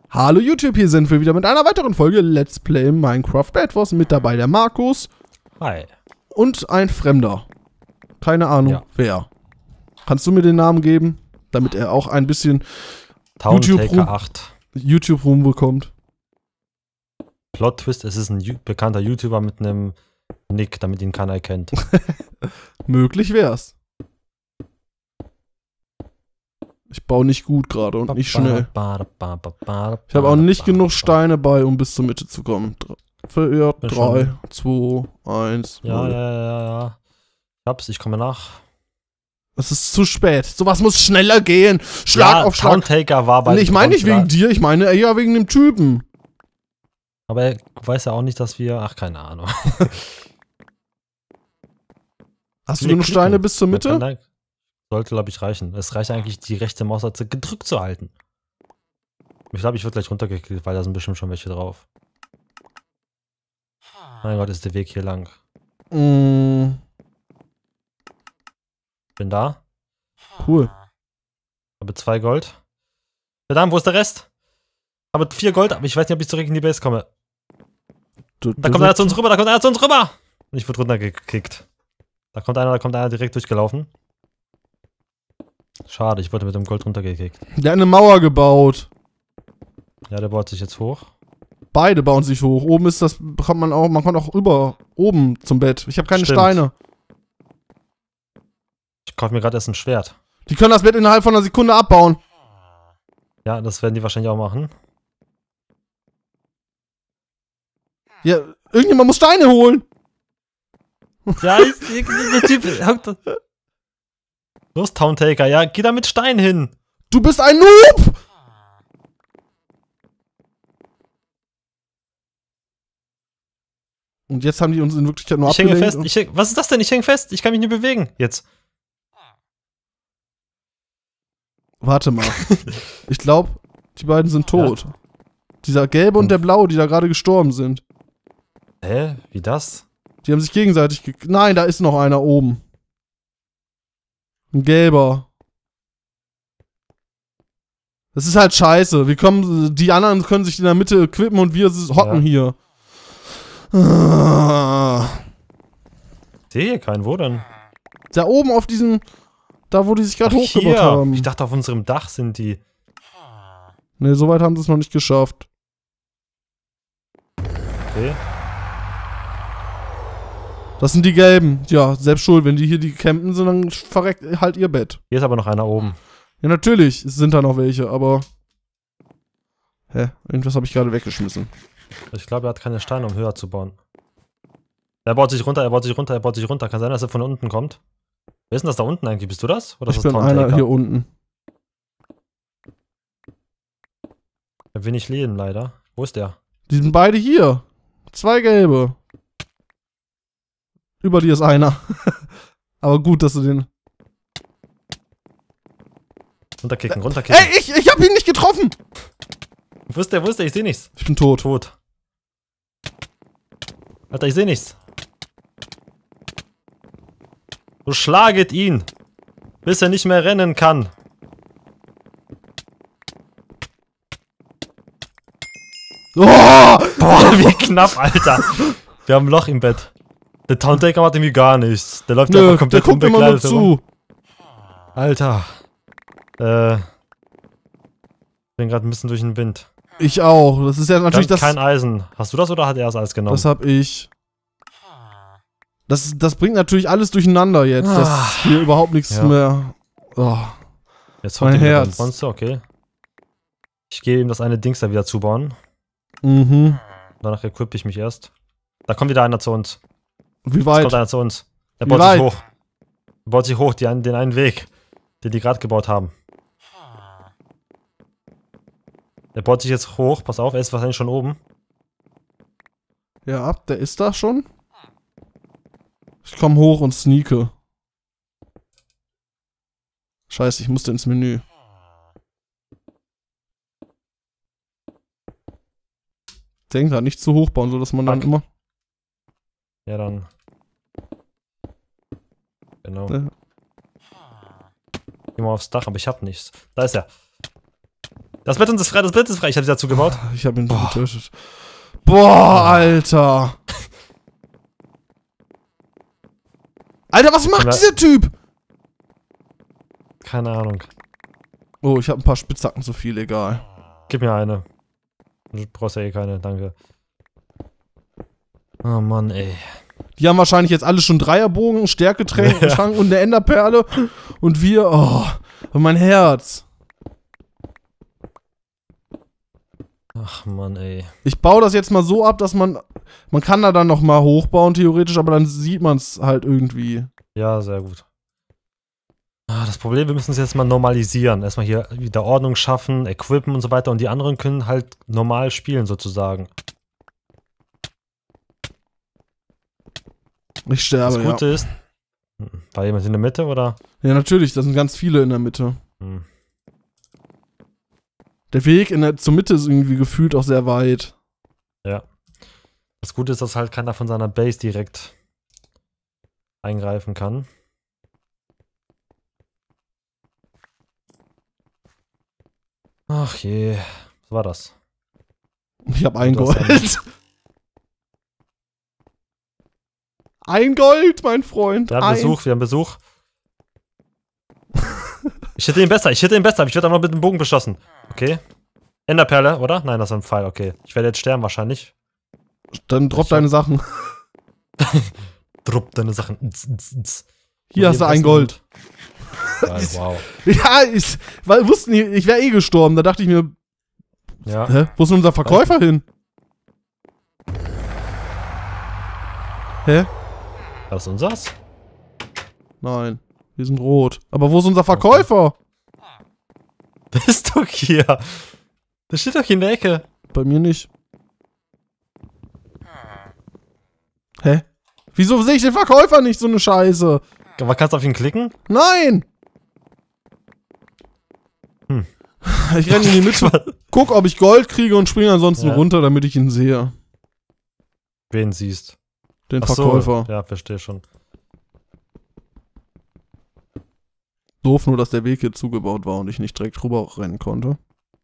Hallo YouTube, hier sind wir wieder mit einer weiteren Folge Let's Play Minecraft Bed Wars. Mit dabei der Markus. Hi. Und ein Fremder. Keine Ahnung, Ja. wer. Kannst du mir den Namen geben, damit er auch ein bisschen Towntaker 8. YouTube-Ruhm bekommt? Plot Twist, es ist ein bekannter YouTuber mit einem Nick, damit ihn keiner erkennt. Möglich wär's. Ich baue nicht gut gerade und nicht schnell. Ich habe auch nicht genug Steine bei, um bis zur Mitte zu kommen. 4, 3, 2, 1. Ja. Ich komme nach. Es ist zu spät. Sowas muss schneller gehen. Schlag auf Schlag. Towntaker war bei. Nee, ich meine nicht wegen dir, ich meine ja wegen dem Typen. Aber er weiß ja auch nicht, dass wir. Ach, keine Ahnung. Hast du genug Steine bis zur Mitte? Sollte, glaube ich, reichen. Es reicht eigentlich, die rechte Maustaste gedrückt zu halten. Ich glaube, ich würde gleich runtergeklickt, weil da sind bestimmt schon welche drauf. Mein Gott, ist der Weg hier lang. Bin da. Cool. Habe 2 Gold. Verdammt, wo ist der Rest? Habe 4 Gold, aber ich weiß nicht, ob ich zurück in die Base komme. Da kommt einer zu uns rüber, Und ich wurde runtergekickt. Da kommt einer direkt durchgelaufen. Schade, ich wurde mit dem Gold runtergekickt. Der hat eine Mauer gebaut. Ja, der baut sich jetzt hoch. Beide bauen sich hoch. Oben ist das, man kommt auch über oben zum Bett. Ich habe keine Steine. Ich kaufe mir gerade erst ein Schwert. Die können das Bett innerhalb von einer Sekunde abbauen. Ja, das werden die wahrscheinlich auch machen. Ja, irgendjemand muss Steine holen. Ja, der Typ. Los, Towntaker, ja, geh da mit Stein hin. Du bist ein Noob! Und jetzt haben die uns in Wirklichkeit nur abgelenkt. Ich hänge fest. Was ist das denn? Ich hänge fest. Ich kann mich nicht bewegen. Jetzt. Warte mal. Ich glaube, die beiden sind tot. Ja. Dieser gelbe und der blaue, die da gerade gestorben sind. Hä? Wie das? Die haben sich gegenseitig Nein, da ist noch einer oben. Ein gelber. Das ist halt scheiße. Die anderen können sich in der Mitte equippen und wir hocken hier. Ich sehe hier keinen. Wo denn? Da oben auf diesem, da wo die sich gerade hochgebaut haben. Ich dachte, auf unserem Dach sind die. Ne, soweit haben sie es noch nicht geschafft. Okay. Das sind die Gelben. Ja, selbst schuld. Wenn die hier die campen sind, dann verreckt halt ihr Bett. Hier ist aber noch einer oben. Ja, natürlich. Es sind da noch welche, aber... Hä? Irgendwas habe ich gerade weggeschmissen. Ich glaube, er hat keine Steine, um höher zu bauen. Er baut sich runter. Kann sein, dass er von unten kommt. Wer ist denn das da unten eigentlich? Bist du das? Oder Ich bin einer hier unten. Ich habe wenig Leben, leider. Wo ist der? Die sind beide hier. 2 gelbe. Über dir ist einer. Aber gut, dass du den... Runterkicken. Ey, ich hab ihn nicht getroffen! Wo ist der? Ich seh nichts. Ich bin tot. Alter, ich seh nichts. So schlaget ihn, bis er nicht mehr rennen kann. Oh! Boah, wie knapp, Alter. Wir haben ein Loch im Bett. Der Towntaker macht irgendwie gar nichts. Der läuft einfach komplett der guckt immer nur zu. Alter. Ich bin gerade ein bisschen durch den Wind. Ich auch. Das ist ja natürlich das... Kein Eisen. Hast du das oder hat er das alles genommen? Das hab ich. Das bringt natürlich alles durcheinander jetzt. Das ist hier überhaupt nichts mehr. Oh. Jetzt mein Herz. Monster, okay. Ich gehe ihm das eine Dings da wieder zubauen. Danach equippe ich mich erst. Da kommt wieder einer zu uns. Wie weit? Es kommt einer zu uns. Er baut sich hoch. Er baut sich hoch, den einen Weg, den die gerade gebaut haben. Er baut sich jetzt hoch. Pass auf, er ist wahrscheinlich schon oben. Ja, der ist da schon. Ich komm hoch und sneake. Scheiße, ich musste ins Menü. Denk da nicht zu hoch bauen, sodass man dann immer... Ja, dann. Genau. Geh mal aufs Dach, aber ich hab nichts. Da ist er. Das Bett ist frei, das Bett ist frei. Ich habe sie dazu gebaut. Ich habe ihn getötet. Boah, Alter. Alter, was macht dieser Typ? Keine Ahnung. Oh, ich habe ein paar Spitzhacken zu viel, egal. Gib mir eine. Du brauchst ja eh keine, danke. Oh Mann, ey. Die haben wahrscheinlich jetzt alle schon Dreierbogen, Stärketränk und eine Enderperle. Und wir, oh, mein Herz. Ach Mann, ey. Ich baue das jetzt mal so ab, dass man kann da dann noch mal hochbauen, theoretisch, aber dann sieht man es halt irgendwie. Ja, sehr gut. Das Problem, wir müssen es jetzt mal normalisieren. Erstmal hier wieder Ordnung schaffen, equippen und so weiter. Und die anderen können halt normal spielen, sozusagen. Ich sterbe, Das Gute ist... War jemand in der Mitte, oder? Ja, natürlich, da sind ganz viele in der Mitte. Der Weg zur Mitte ist irgendwie gefühlt auch sehr weit. Ja. Das Gute ist, dass halt keiner von seiner Base direkt eingreifen kann. Ach je. Was war das? Ich habe ein Gold. Ein Gold, mein Freund. Wir haben Besuch. Ich hätte ihn besser, aber ich werde noch mit dem Bogen beschossen. Okay. Enderperle, oder? Nein, das ist ein Pfeil, okay. Ich werde jetzt sterben wahrscheinlich. Dann drop deine Sachen. Drop deine Sachen. Hier hast du ein Gold. Geil, wow. Ja, ich wäre eh gestorben. Da dachte ich mir, ja. Hä? Wo ist denn unser Verkäufer hin? Hä? War das unseres? Nein, wir sind rot. Aber wo ist unser Verkäufer? Bist du hier? Das steht doch hier in der Ecke. Bei mir nicht. Hä? Wieso sehe ich den Verkäufer nicht, so eine Scheiße? Aber kannst du auf ihn klicken? Nein! Ich renne in die Mitte, guck, ob ich Gold kriege und springe ansonsten runter, damit ich ihn sehe. Wen siehst? Den Verkäufer. So, ja, verstehe schon. Doof nur, dass der Weg hier zugebaut war und ich nicht direkt rüber rennen konnte.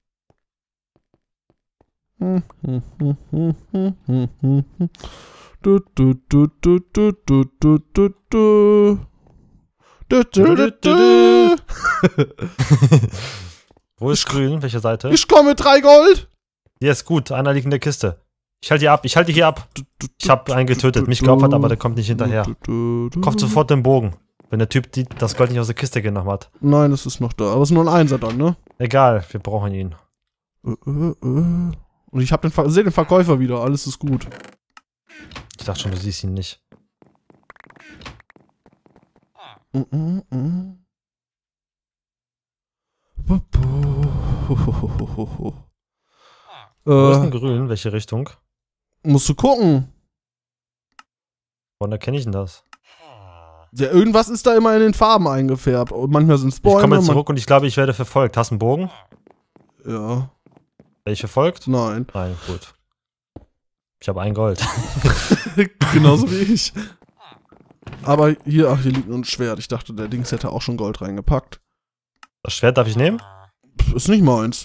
Wo ist grün? Welche Seite? Ich komme mit 3 Gold! Hier ist gut, einer liegt in der Kiste. Ich halte hier ab. Ich habe einen getötet, mich geopfert, aber der kommt nicht hinterher. Kauft sofort den Bogen, wenn der Typ das Gold nicht aus der Kiste genommen hat. Nein, es ist noch da, aber es ist nur ein Einser dann, ne? Egal, wir brauchen ihn. Und ich sehe den Verkäufer wieder, alles ist gut. Ich dachte schon, du siehst ihn nicht. Wo ist denn grün? Welche Richtung? Musst du gucken. Woran erkenne ich denn das? Ja, irgendwas ist da immer in den Farben eingefärbt. Und manchmal sind es Bäume. Ich komme jetzt zurück und ich glaube, ich werde verfolgt. Hast du einen Bogen? Ja. Werde ich verfolgt? Nein. Nein, gut. Ich habe ein Gold. Genauso wie ich. Aber hier liegt nur ein Schwert. Ich dachte, der Dings hätte auch schon Gold reingepackt. Das Schwert darf ich nehmen? Ist nicht meins.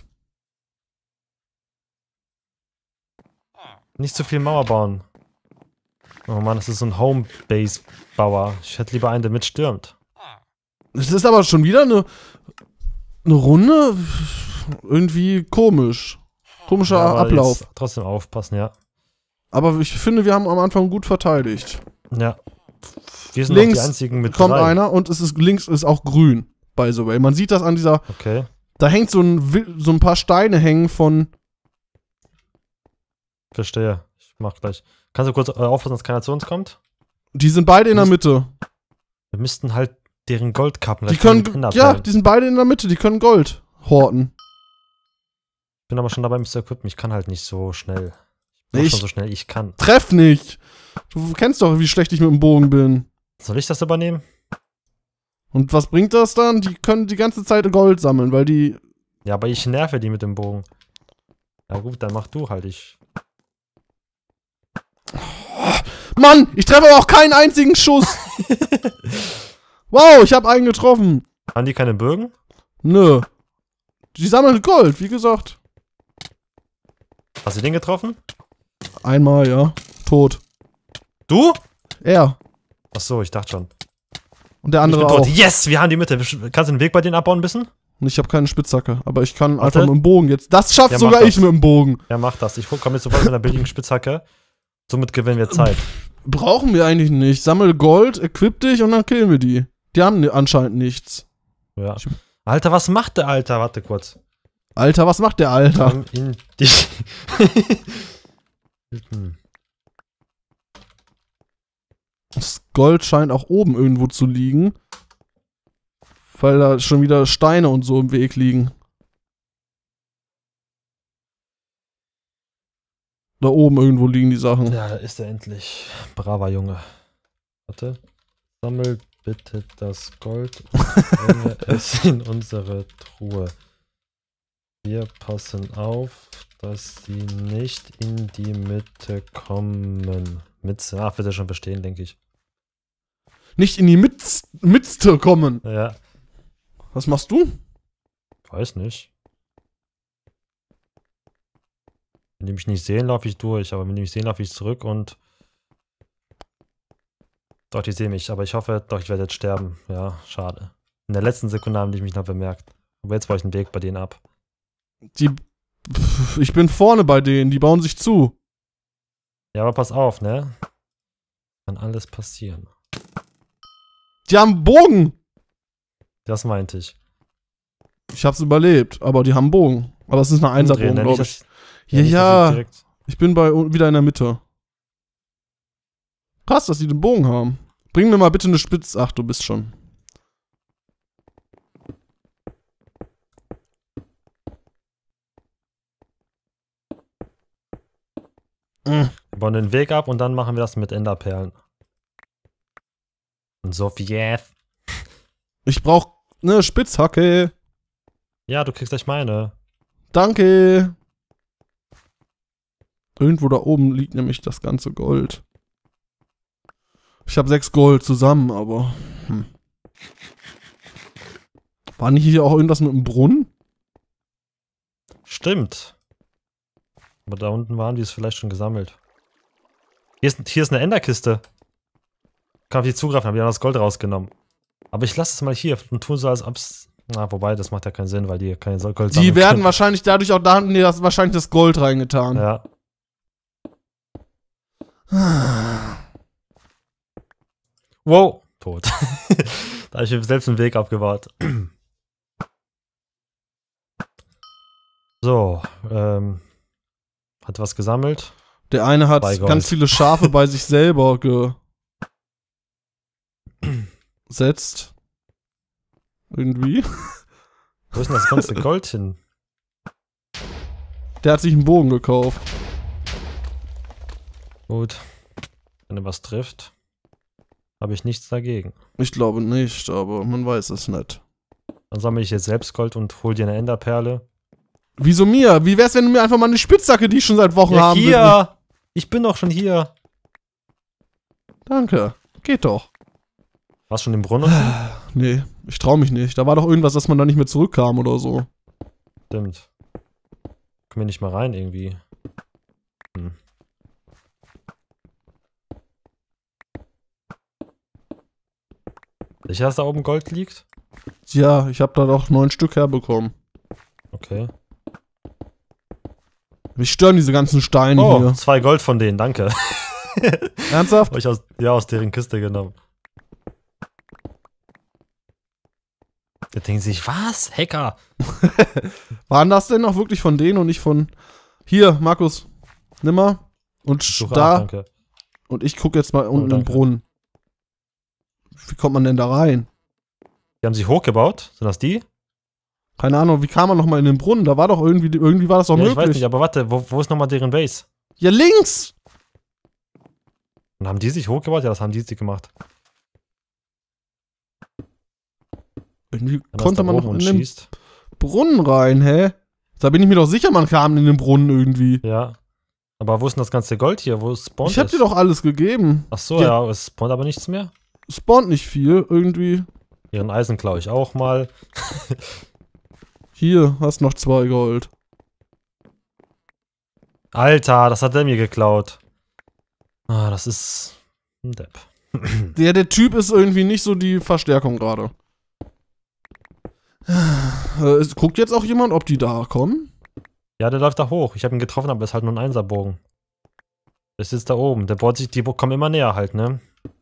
Nicht zu viel Mauer bauen. Oh Mann, das ist so ein Home-Base-Bauer. Ich hätte lieber einen, der mitstürmt. Es ist aber schon wieder eine Runde. Irgendwie komisch. Komischer Ablauf. Trotzdem aufpassen, ja. Aber ich finde, wir haben am Anfang gut verteidigt. Ja. Wir sind links die einzigen mit kommt 3. einer und links ist auch grün, by the way. Man sieht das an dieser... Okay. Da hängt so ein paar Steine hängen von... Verstehe. Ich mach gleich. Kannst du kurz aufpassen, dass keiner zu uns kommt? Die sind beide in der Mitte. Wir müssten halt deren Gold kappen. Die können... Ja, die sind beide in der Mitte. Die können Gold horten. Ich bin aber schon dabei, mich zu equippen. Ich kann halt nicht so schnell. Ich mach schon so schnell ich kann. Treff nicht! Du kennst doch, wie schlecht ich mit dem Bogen bin. Soll ich das übernehmen? Und was bringt das dann? Die können die ganze Zeit Gold sammeln, weil die... Ja, aber ich nerve die mit dem Bogen. Ja gut, dann mach du halt. Mann, ich treffe aber auch keinen einzigen Schuss. Wow, ich habe einen getroffen. Haben die keine Bögen? Nö. Die sammeln Gold, wie gesagt. Hast du den getroffen? Einmal, ja. Tot. Du? Er. Achso, ich dachte schon. Und der andere auch. Yes, wir haben die Mitte. Kannst du den Weg bei denen abbauen ein bisschen? Und ich habe keine Spitzhacke, aber ich kann einfach mit dem Bogen jetzt. Das schafft Ja, sogar ich mit dem Bogen. Ja, mach das. Ich komme jetzt sofort mit einer billigen Spitzhacke. Somit gewinnen wir Zeit. Brauchen wir eigentlich nicht. Sammel Gold, equip dich und dann killen wir die. Die haben anscheinend nichts. Ja. Alter, was macht der Alter? Warte kurz. Alter, was macht der Alter? Komm in dich. Das Gold scheint auch oben irgendwo zu liegen. Weil da schon wieder Steine und so im Weg liegen. Da oben irgendwo liegen die Sachen. Ja, da ist er endlich. Braver Junge. Warte. Sammel bitte das Gold und bringe es in unsere Truhe. Wir passen auf, dass sie nicht in die Mitte kommen. Ach, wird er schon verstehen, denke ich. Nicht in die Mitte kommen. Ja. Was machst du? Weiß nicht. Wenn die mich nicht sehen, laufe ich durch. Aber wenn die mich sehen, laufe ich zurück und... Doch, die sehen mich. Aber ich hoffe, doch, ich werde jetzt sterben. Ja, schade. In der letzten Sekunde haben die mich noch bemerkt. Aber jetzt baue ich einen Weg bei denen ab. Ich bin vorne bei denen. Die bauen sich zu. Ja, aber pass auf, ne? Kann alles passieren. Die haben einen Bogen. Das meinte ich. Ich hab's überlebt, aber die haben einen Bogen. Aber es ist eine Einserbogen, glaube ich. Ja. Ich bin wieder in der Mitte. Krass, dass die den Bogen haben. Bring mir mal bitte eine Spitze. Ach, du bist schon. Wir bauen den Weg ab und dann machen wir das mit Enderperlen. Und so viel. Ich brauch eine Spitzhacke. Ja, du kriegst gleich meine. Danke. Irgendwo da oben liegt nämlich das ganze Gold. Ich habe 6 Gold zusammen, aber... War nicht hier auch irgendwas mit dem Brunnen? Stimmt. Aber da unten waren die es vielleicht schon gesammelt. Hier ist eine Enderkiste. Kann auf die zugreifen, haben die das Gold rausgenommen. Aber ich lasse es mal hier und tun so, als ob es... Na, wobei, das macht ja keinen Sinn, weil die keine Gold sammeln. Die werden wahrscheinlich dadurch auch, da haben die wahrscheinlich das Gold reingetan. Ja. Wow. Tot. Da habe ich mir selbst einen Weg abgebaut. So, hat was gesammelt. Der eine hat ganz viele Schafe bei sich selber gesetzt. Irgendwie. Wo ist denn das ganze Gold hin? Der hat sich einen Bogen gekauft. Gut. Wenn er was trifft, habe ich nichts dagegen. Ich glaube nicht, aber man weiß es nicht. Dann sammle ich jetzt selbst Gold und hol dir eine Enderperle. Wieso mir? Wie wär's, wenn du mir einfach mal eine Spitzhacke, die ich schon seit Wochen haben will? Hier! Ich bin doch schon hier. Danke. Geht doch. Warst du schon im Brunnen? Nee, ich trau mich nicht. Da war doch irgendwas, dass man da nicht mehr zurückkam oder so. Stimmt. Komm hier nicht mal rein irgendwie. Sicher, dass da oben Gold liegt? Ja, ich habe da doch 9 Stück herbekommen. Okay. Mich stören diese ganzen Steine hier. 2 Gold von denen, danke. Ernsthaft? Hab ich aus deren Kiste genommen. Da denken sie sich, was? Hacker? Waren das denn auch wirklich von denen und nicht von... Hier, Markus, nimm mal. Und da... Danke. Und ich gucke jetzt mal unten im Brunnen. Wie kommt man denn da rein? Die haben sich hochgebaut? Sind das die? Keine Ahnung, wie kam man nochmal in den Brunnen? Da war doch irgendwie war das doch möglich. Ich weiß nicht, aber warte, wo ist nochmal deren Base? Ja, links! Und haben die sich hochgebaut? Ja, das haben die gemacht. Irgendwie konnte man noch in den Brunnen rein, hä? Da bin ich mir doch sicher, man kam in den Brunnen irgendwie. Ja. Aber wo ist denn das ganze Gold hier? Wo spawnt Ich hab dir doch alles gegeben. Ach so, ja, es spawnt aber nichts mehr. Spawnt nicht viel, irgendwie. Ihren Eisen klaue ich auch mal. Hier, hast noch 2 Gold. Alter, das hat der mir geklaut. Ah, das ist ein Depp. Der Typ ist irgendwie nicht so die Verstärkung gerade. Guckt jetzt auch jemand, ob die da kommen? Ja, der läuft da hoch. Ich habe ihn getroffen, aber ist halt nur ein Einserbogen. Der sitzt da oben. Der bohrt sich, die kommen immer näher halt, ne?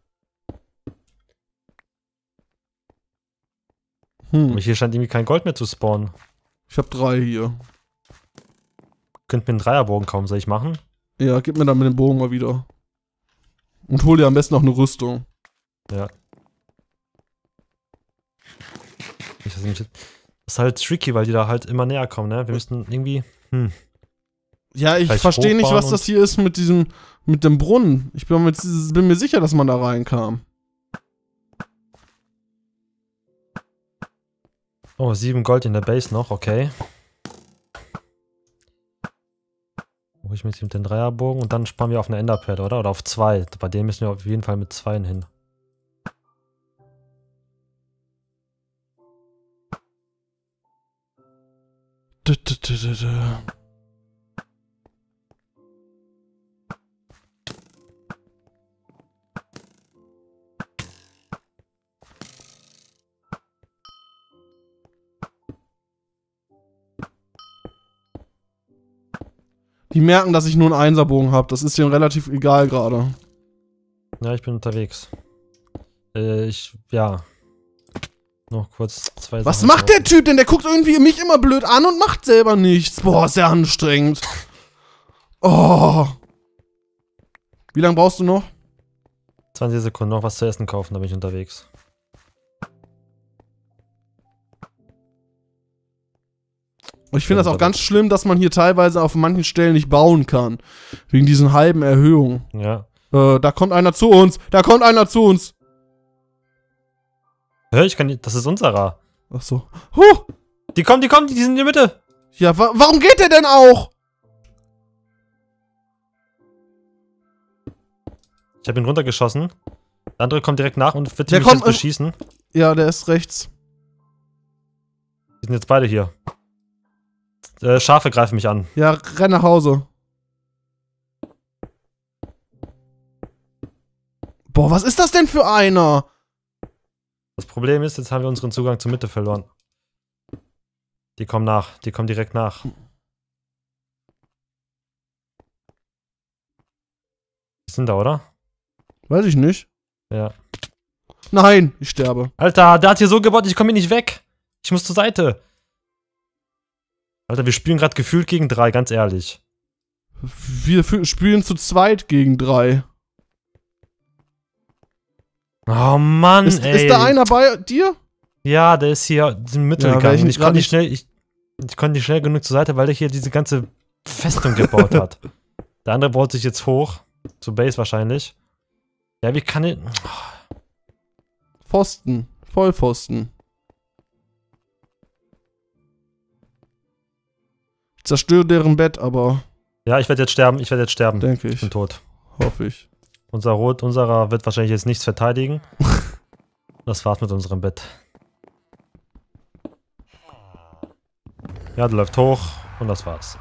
Aber hier scheint irgendwie kein Gold mehr zu spawnen. Ich habe 3 hier. Könnt mir einen Dreierbogen kaum, soll ich machen? Ja, gib mir dann mit dem Bogen mal wieder. Und hol dir am besten noch eine Rüstung. Ja. Das ist halt tricky, weil die da halt immer näher kommen, ne? Wir müssten irgendwie. Ja, ich verstehe nicht, was das hier ist mit diesem. Mit dem Brunnen. Ich bin mir sicher, dass man da reinkam. Oh, 7 Gold in der Base noch, okay. Hol ich mir jetzt mit den Dreierbogen und dann sparen wir auf eine Enderpad, oder? Oder auf 2. Bei denen müssen wir auf jeden Fall mit 2 hin. Die merken, dass ich nur einen Einserbogen habe. Das ist denen relativ egal gerade. Ja, ich bin unterwegs. Ja. Noch kurz 2 Sachen. Was macht der Typ denn? Der guckt irgendwie mich immer blöd an und macht selber nichts. Boah, ist ja anstrengend. Oh. Wie lange brauchst du noch? 20 Sekunden noch was zu essen kaufen, da bin ich unterwegs. Und ich finde das auch ganz schlimm, dass man hier teilweise auf manchen Stellen nicht bauen kann. Wegen diesen halben Erhöhungen. Ja. Da kommt einer zu uns. Da kommt einer zu uns. Hör, ich kann nicht. Das ist unserer. Ach so. Huh. Die kommen, die sind in der Mitte. Ja, warum geht der denn auch? Ich habe ihn runtergeschossen. Der andere kommt direkt nach und wird mich jetzt beschießen. Ja, der ist rechts. Die sind jetzt beide hier. Schafe greifen mich an. Ja, renn nach Hause. Boah, was ist das denn für einer? Das Problem ist, jetzt haben wir unseren Zugang zur Mitte verloren. Die kommen nach. Die kommen direkt nach. Die sind da, oder? Weiß ich nicht. Ja. Nein, ich sterbe. Alter, der hat hier so gebaut, ich komme hier nicht weg. Ich muss zur Seite. Alter, wir spielen gerade gefühlt gegen 3, ganz ehrlich. Wir spielen zu zweit gegen 3. Oh Mann, ey. Ist da einer bei dir? Ja, der ist hier in die Mitte gegangen. Ich konnte nicht schnell genug zur Seite, weil der hier diese ganze Festung gebaut hat. Der andere baut sich jetzt hoch. Zur Base wahrscheinlich. Ja, wie kann ich... Pfosten. Vollpfosten. Ich zerstöre deren Bett, aber... Ja, ich werde jetzt sterben. Denke ich. Ich bin tot. Hoffe ich. Unserer wird wahrscheinlich jetzt nichts verteidigen. Das war's mit unserem Bett. Ja, der läuft hoch und das war's.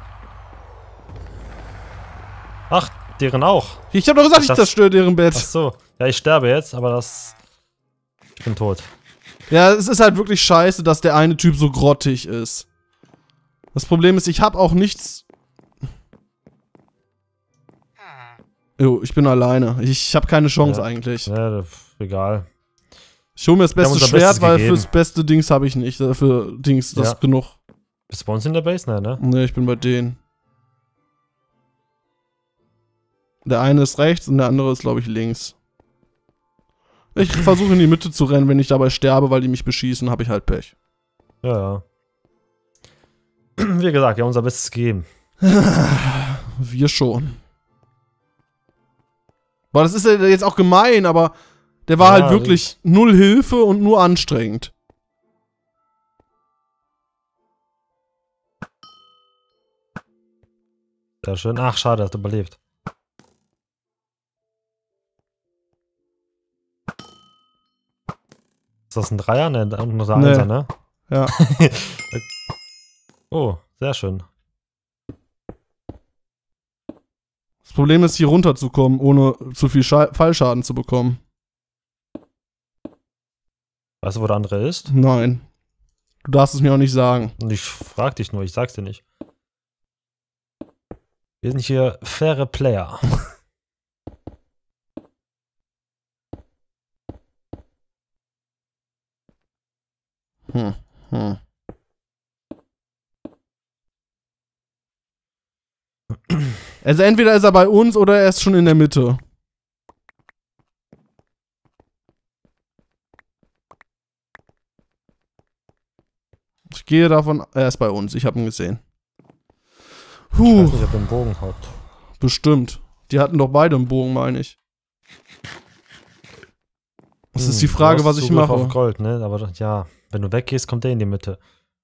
Ach, deren auch. Ich habe doch gesagt, ich zerstöre deren Bett. Ach so. Ja, ich sterbe jetzt, aber das... Ich bin tot. Ja, es ist halt wirklich scheiße, dass der eine Typ so grottig ist. Das Problem ist, ich habe auch nichts... Jo, ich bin alleine. Ich habe keine Chance eigentlich. Ja, egal. Ich hole mir das beste Schwert, weil fürs beste Dings habe ich nicht. Für Dings, das ist genug. Bist du bei uns in der Base? Nein, ne? Ne, ich bin bei denen. Der eine ist rechts und der andere ist, glaube ich, links. Ich versuche in die Mitte zu rennen, wenn ich dabei sterbe, weil die mich beschießen, habe ich halt Pech. Ja. Wie gesagt, wir haben unser Bestes gegeben. Wir schon. Boah, das ist ja jetzt auch gemein, aber der war halt wirklich null Hilfe und nur anstrengend. Sehr schön. Ach, schade, dass du überlebt. Ist das ein Dreier? Ne, nur der Einser, ne? Ja. Oh, sehr schön. Das Problem ist, hier runterzukommen, ohne zu viel Fallschaden zu bekommen. Weißt du, wo der andere ist? Nein. Du darfst es mir auch nicht sagen. Und ich frag dich nur, ich sag's dir nicht. Wir sind hier faire Player. Also entweder ist er bei uns oder er ist schon in der Mitte. Ich gehe davon, er ist bei uns. Ich habe ihn gesehen. Ich weiß nicht, ob er einen Bogen hat. Bestimmt. Die hatten doch beide einen Bogen, meine ich. Das ist die Frage, was ich mache. Auf Gold, ne? Aber ja, wenn du weggehst, kommt der in die Mitte.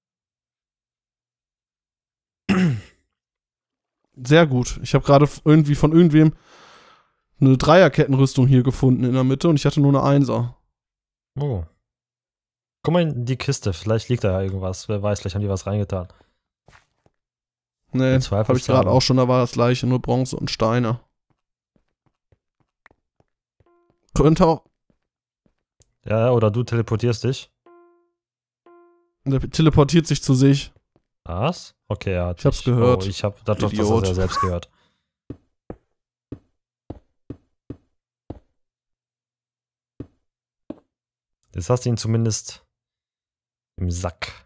Sehr gut. Ich habe gerade irgendwie von irgendwem eine Dreierkettenrüstung hier gefunden in der Mitte und ich hatte nur eine Einser. Oh. Guck mal in die Kiste, vielleicht liegt da ja irgendwas. Wer weiß, vielleicht haben die was reingetan. Nee, habe ich gerade auch schon, da war das gleiche, nur Bronze und Steine. Könnte auch. Ja, oder du teleportierst dich. Der teleportiert sich zu sich. Was? Okay, ja. Ich hab's gehört. Oh, ich hab das doch ja selbst gehört. Jetzt hast du ihn zumindest im Sack.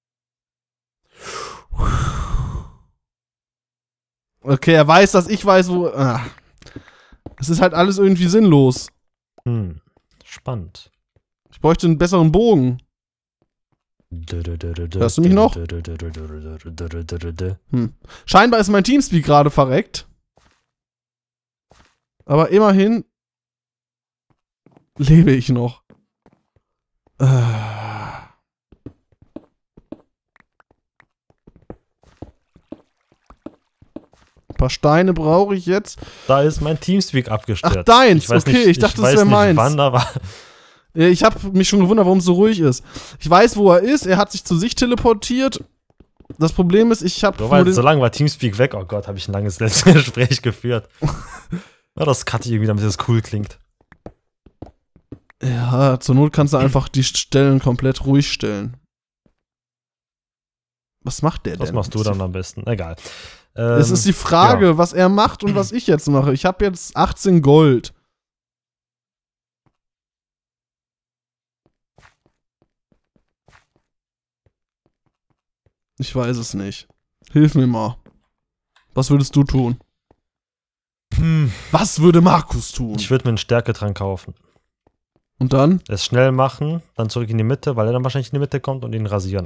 Okay, er weiß, dass ich weiß, wo. Es ist halt alles irgendwie sinnlos. Spannend. Ich bräuchte einen besseren Bogen. Hörst du mich noch? Scheinbar ist mein Teamspeak gerade verreckt. Aber immerhin lebe ich noch. Ein paar Steine brauche ich jetzt. Da ist mein Teamspeak abgestürzt. Ach, deins, okay, ich dachte, das wäre meins. Wann, aber ich habe mich schon gewundert, warum es so ruhig ist. Ich weiß, wo er ist, er hat sich zu sich teleportiert. Das Problem ist, ich habe... So lange war Teamspeak weg. Oh Gott, habe ich ein langes Gespräch geführt. Ja, das cutte ich irgendwie, damit das cool klingt. Ja, zur Not kannst du einfach die Stellen komplett ruhig stellen. Was macht der denn? Was machst du dann am besten? Egal. Es ist die Frage, was er macht und was ich jetzt mache. Ich habe jetzt 18 Gold. Ich weiß es nicht. Hilf mir mal. Was würdest du tun? Was würde Markus tun? Ich würde mir einen Stärketrank kaufen. Und dann? Es schnell machen, dann zurück in die Mitte, weil er dann wahrscheinlich in die Mitte kommt und ihn rasieren.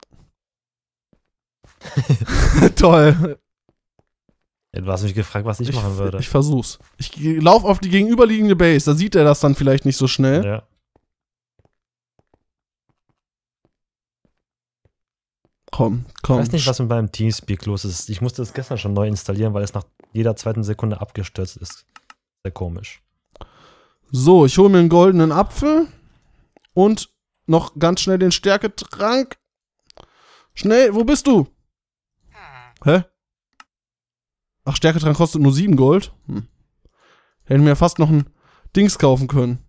Toll. Ja, du hast mich gefragt, was ich machen würde. Ich versuch's. Ich laufe auf die gegenüberliegende Base, da sieht er das dann vielleicht nicht so schnell. Ja. Komm. Ich weiß nicht, was mit meinem Teamspeak los ist. Ich musste es gestern schon neu installieren, weil es nach jeder zweiten Sekunde abgestürzt ist. Sehr komisch. So, ich hole mir einen goldenen Apfel und noch ganz schnell den Stärketrank. Schnell, wo bist du? Hä? Ach, Stärketrank kostet nur 7 Gold? Hätten mir fast noch ein Dings kaufen können.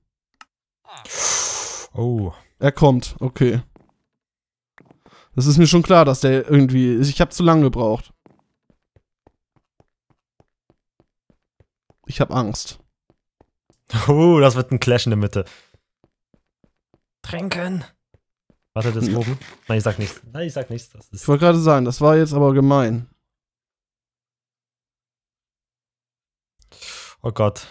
Oh. Er kommt, okay. Das ist mir schon klar, dass der irgendwie... Ich habe zu lange gebraucht. Ich habe Angst. Oh, das wird ein Clash in der Mitte. Tränken. Warte, das oben? Nein, ich sag nichts. Nein, ich sag nichts. Das ist ich wollte gerade sagen, das war jetzt aber gemein. Oh Gott.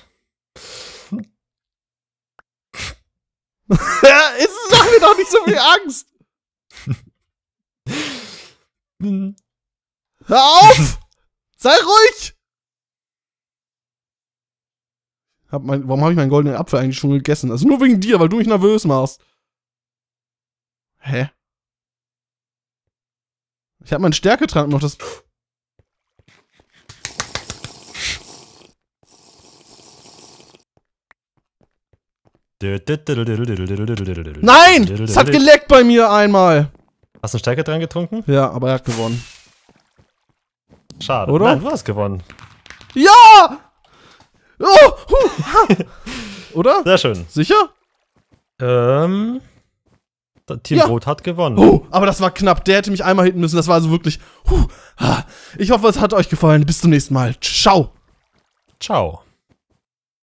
Jetzt sag mir doch nicht so viel Angst. Hör auf! Sei ruhig! Warum habe ich meinen goldenen Apfel eigentlich schon gegessen? Also nur wegen dir, weil du mich nervös machst. Hä? Ich habe meinen Stärketrank noch, das... Nein! Es hat geleckt bei mir einmal! Hast du eine Stärke dran getrunken? Ja, aber er hat gewonnen. Schade. Oder? Nein, du hast gewonnen. Ja! Oh! Oder? Sehr schön. Sicher? Team Ja. Rot hat gewonnen. Aber das war knapp. Der hätte mich einmal hitten müssen. Das war also wirklich. Ich hoffe, es hat euch gefallen. Bis zum nächsten Mal. Ciao. Ciao.